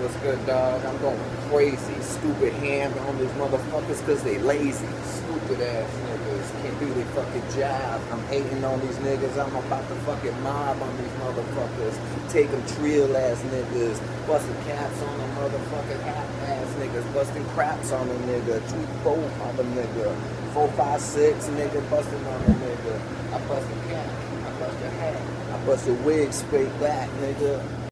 What's good, dog? I'm going crazy. Stupid hand on these motherfuckers because they lazy. Stupid ass niggas can't do their fucking job. I'm hating on these niggas. I'm about to fucking mob on these motherfuckers. Take them trill ass niggas. Busting caps on them motherfucking half ass niggas. Busting craps on a nigga. 2-4 on a nigga. 4-5-6 nigga busting on a nigga. I bust a cap. I bust a hat. I bust a wig straight back, nigga.